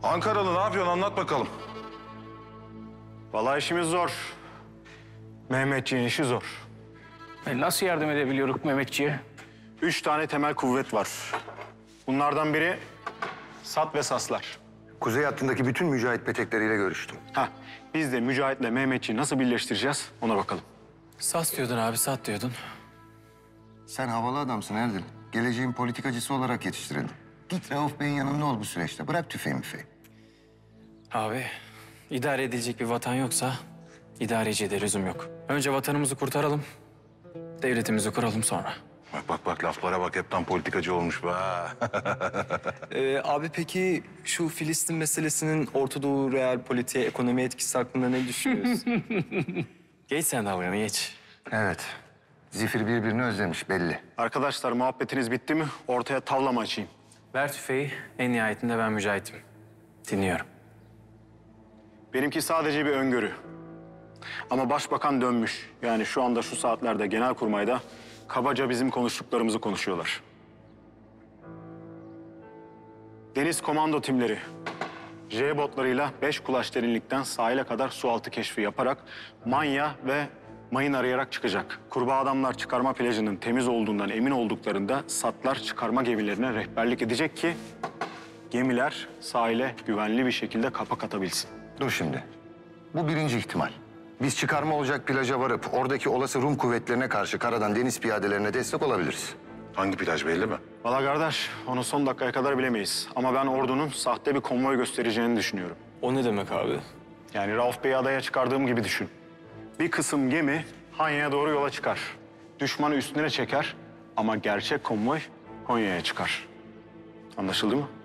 Ankaralı ne yapıyorsun anlat bakalım. Vallahi işimiz zor. Mehmetçiğin işi zor. Nasıl yardım edebiliyoruz Mehmetçiğe? 3 tane temel kuvvet var. Bunlardan biri Sat ve Saslar. Kuzey hattındaki bütün mücahit petekleriyle görüştüm. Biz de Mücahit'le Mehmetçiği nasıl birleştireceğiz ona bakalım. Sas diyordun abi, sat diyordun. Sen havalı adamsın Erdil. Geleceğin politikacısı olarak yetiştirildin. Git Rauf Bey'in yanında ol bu süreçte. Bırak tüfeği müfeği. Abi, idare edilecek bir vatan yoksa idareciye de lüzum yok. Önce vatanımızı kurtaralım, devletimizi kuralım sonra. Bak laflara bak hepten politikacı olmuş be. Abi peki şu Filistin meselesinin Orta Doğu real politiğe, ekonomi etkisi hakkında ne düşünüyorsun? Geç sen dalganı, geç. Evet. Zifir birbirini özlemiş belli. Arkadaşlar muhabbetiniz bitti mi? Ortaya tavlama açayım. Ver tüfeği, en nihayetinde ben mücahitim. Dinliyorum. Benimki sadece bir öngörü. Ama başbakan dönmüş. Yani şu anda şu saatlerde Genelkurmay'da kabaca bizim konuştuklarımızı konuşuyorlar. Deniz komando timleri J-botlarıyla 5 kulaç derinlikten sahile kadar sualtı keşfi yaparak manya ve mayın arayarak çıkacak. Kurbağa adamlar çıkarma plajının temiz olduğundan emin olduklarında Satlar çıkarma gemilerine rehberlik edecek ki gemiler sahile güvenli bir şekilde kapak atabilsin. Dur şimdi. Bu birinci ihtimal. Biz çıkarma olacak plaja varıp oradaki olası Rum kuvvetlerine karşı karadan deniz piyadelerine destek olabiliriz. Hangi plaj belli mi? Valla kardeş, onu son dakikaya kadar bilemeyiz. Ama ben ordunun sahte bir konvoy göstereceğini düşünüyorum. O ne demek abi? Yani Rauf Bey'i adaya çıkardığım gibi düşün. Bir kısım gemi Hanya'ya doğru yola çıkar. Düşmanı üstüne çeker ama gerçek konvoy Konya'ya çıkar. Anlaşıldı mı?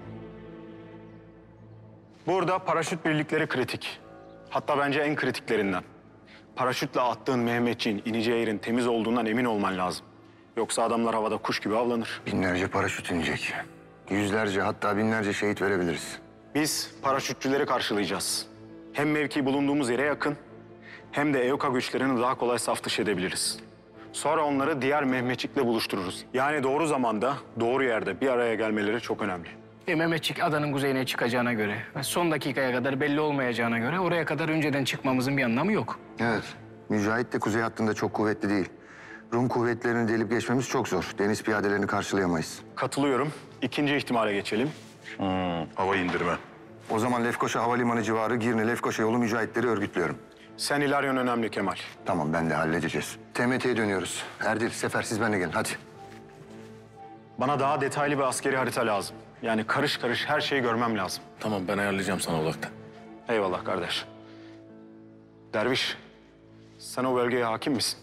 Burada paraşüt birlikleri kritik. Hatta bence en kritiklerinden. Paraşütle attığın Mehmetçiğin ineceği yerin temiz olduğundan emin olman lazım. Yoksa adamlar havada kuş gibi avlanır. Binlerce paraşüt inecek. Yüzlerce hatta binlerce şehit verebiliriz. Biz paraşütçüleri karşılayacağız. Hem mevki bulunduğumuz yere yakın hem de EOKA güçlerini daha kolay saf dışı edebiliriz. Sonra onları diğer Mehmetçik'le buluştururuz. Yani doğru zamanda, doğru yerde bir araya gelmeleri çok önemli. Mehmetçik adanın kuzeyine çıkacağına göre ve son dakikaya kadar belli olmayacağına göre oraya kadar önceden çıkmamızın bir anlamı yok. Evet. Mücahit de kuzey hattında çok kuvvetli değil. Rum kuvvetlerini delip geçmemiz çok zor. Deniz piyadelerini karşılayamayız. Katılıyorum. İkinci ihtimale geçelim. Hava indirme. O zaman Lefkoşa Havalimanı civarı Girne-Lefkoşa yolu mücahitleri örgütlüyorum. Sen İlaryon önemli Kemal. Tamam ben de halledeceğiz. TMT'ye dönüyoruz. Erdil, Sefer siz benimle gelin hadi. Bana daha detaylı bir askeri harita lazım. Yani karış karış her şeyi görmem lazım. Tamam ben ayarlayacağım sana uzaktan. Eyvallah kardeş. Derviş, sen o bölgeye hakim misin?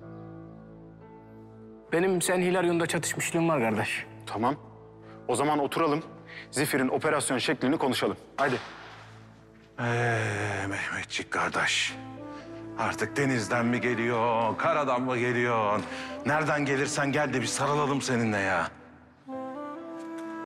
Benim sen Hilaryon'da çatışmışlığım var kardeş. Tamam. O zaman oturalım. Zifir'in operasyon şeklini konuşalım. Haydi. Mehmetçik kardeş. Artık denizden mi geliyor, karadan mı geliyorsun? Nereden gelirsen gel de bir sarılalım seninle ya.